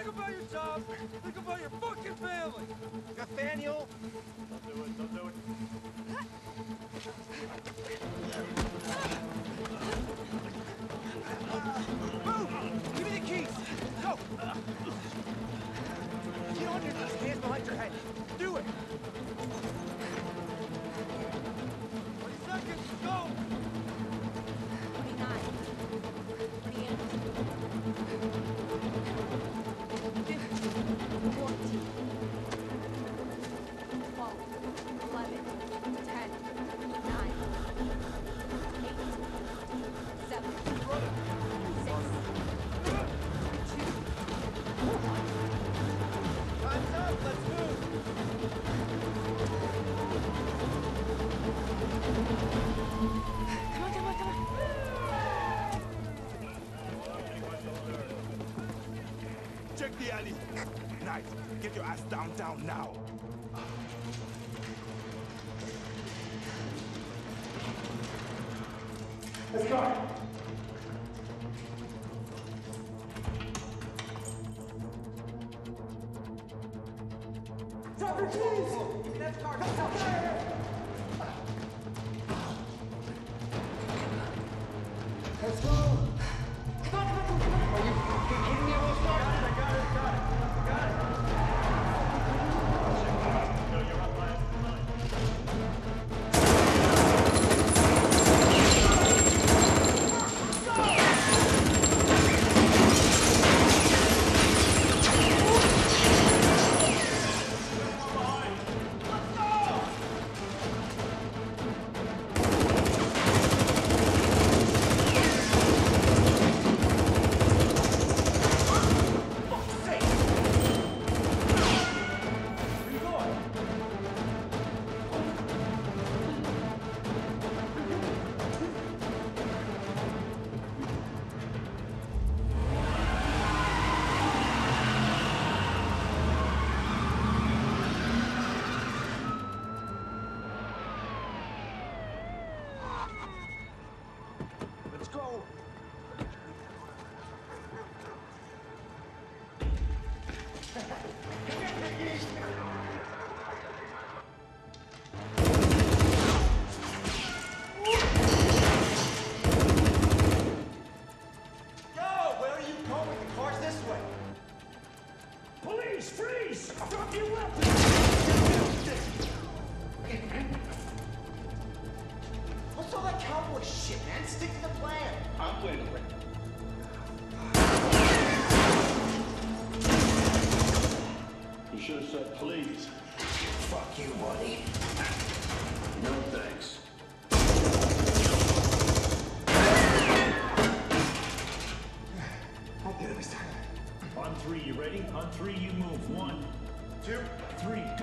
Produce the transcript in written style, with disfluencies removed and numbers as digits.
Think about your job. Think about your fucking family. Nathaniel! Don't do it, don't do it. Move! Give me the keys! Go! Get on your knees, hands behind your head. Do it! 20 seconds, go! 29. 28. 14. 12. 11. 10. 9. 8. 7. 6. 2. 1. Time's up, let's move! Come on, come on, come on. Check the alley. Knight, get your ass downtown now. Let's go. Drop your keys! That's car. Let's go. Come on, come on, come on. Are you fucking kidding me? We'll start. Got it. No, you're up last. Let's go! Yo, where are you going? The car's this way. Police, freeze! Drop your weapon! What's all that cowboy shit, man? Stick to the plan. I'm playing the plan. You should have said please. Fuck you, buddy. No thanks. I'll get it this time. On three, you ready? On three, you move. 1, 2, 3, go!